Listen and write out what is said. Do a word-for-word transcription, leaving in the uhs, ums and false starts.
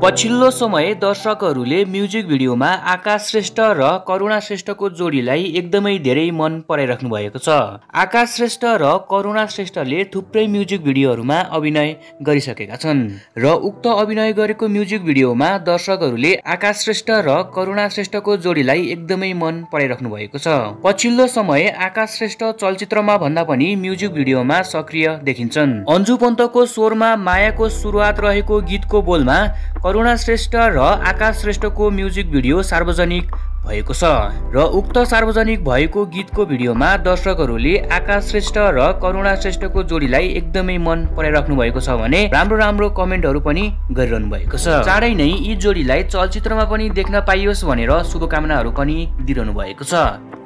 पछिल्लो समय दर्शकहरूले म्युजिक भिडियोमा आकाश श्रेष्ठ र करुणा श्रेष्ठको जोडीलाई एकदमै धेरै मन पराइराख्नु भएको छ। आकाश श्रेष्ठ र करुणा श्रेष्ठले थुप्रै म्युजिक भिडियोहरूमा अभिनय गरिसकेका छन् र उक्त अभिनय गरेको म्युजिक भिडियोमा दर्शकहरूले आकाश श्रेष्ठ र करुणा श्रेष्ठको जोडीलाई एकदमै मन पराइराख्नु भएको छ। पछिल्लो समय आकाश श्रेष्ठ चलचित्रमा भन्दा पनि म्युजिक भिडियोमा सक्रिय देखिन्छन्। अन्जु पन्तको स्वरमा मायाको सुरुवात रहेको गीतको बोलमा करुणा श्रेष्ठ र आकाश श्रेष्ठको म्युजिक भिडियो सार्वजनिक भएको छ र उक्त सार्वजनिक भएको गीतको भिडियोमा दर्शकहरूले आकाश श्रेष्ठ र करुणा श्रेष्ठको जोडीलाई एकदमै मन पराइराख्नु भएको छ भने राम्रो राम्रो कमेन्टहरू पनि गरिरहनु भएको छ। चाँडै नै यी जोडीलाई चलचित्रमा पनि देख्न पाइयोस् भनेर शुभकामनाहरू पनि दिइरहनु भएको छ।